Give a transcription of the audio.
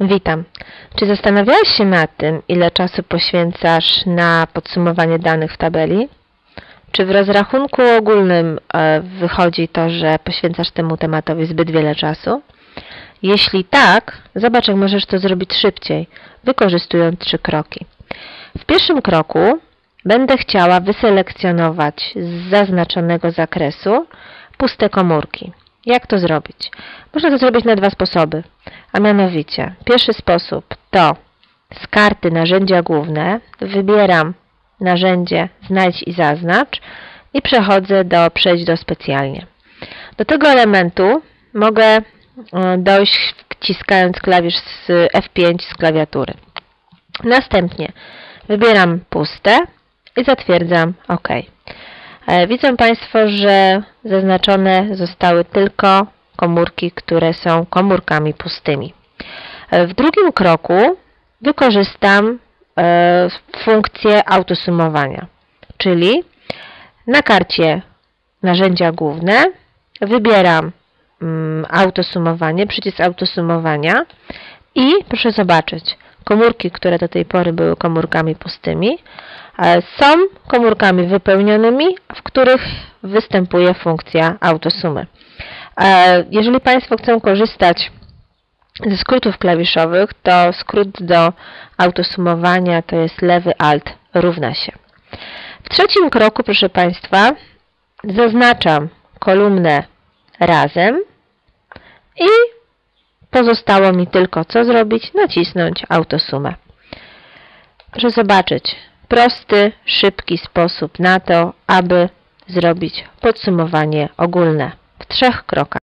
Witam. Czy zastanawiałeś się nad tym, ile czasu poświęcasz na podsumowanie danych w tabeli? Czy w rozrachunku ogólnym wychodzi to, że poświęcasz temu tematowi zbyt wiele czasu? Jeśli tak, zobacz, jak możesz to zrobić szybciej, wykorzystując 3 kroki. W pierwszym kroku będę chciała wyselekcjonować z zaznaczonego zakresu puste komórki. Jak to zrobić? Można to zrobić na 2 sposoby, a mianowicie pierwszy sposób to z karty narzędzia główne wybieram narzędzie znajdź i zaznacz i przechodzę do przejść do specjalnie. Do tego elementu mogę dojść wciskając klawisz z F5 z klawiatury. Następnie wybieram puste i zatwierdzam OK. Widzą Państwo, że zaznaczone zostały tylko komórki, które są komórkami pustymi. W drugim kroku wykorzystam funkcję autosumowania, czyli na karcie narzędzia główne wybieram autosumowanie, przycisk autosumowania i proszę zobaczyć, komórki, które do tej pory były komórkami pustymi, są komórkami wypełnionymi, w których występuje funkcja autosumy. Jeżeli Państwo chcą korzystać ze skrótów klawiszowych, to skrót do autosumowania to jest lewy Alt równa się. W trzecim kroku, proszę Państwa, zaznaczam kolumnę razem i pozostało mi tylko co zrobić? Nacisnąć autosumę. Proszę zobaczyć, prosty, szybki sposób na to, aby zrobić podsumowanie ogólne w 3 krokach.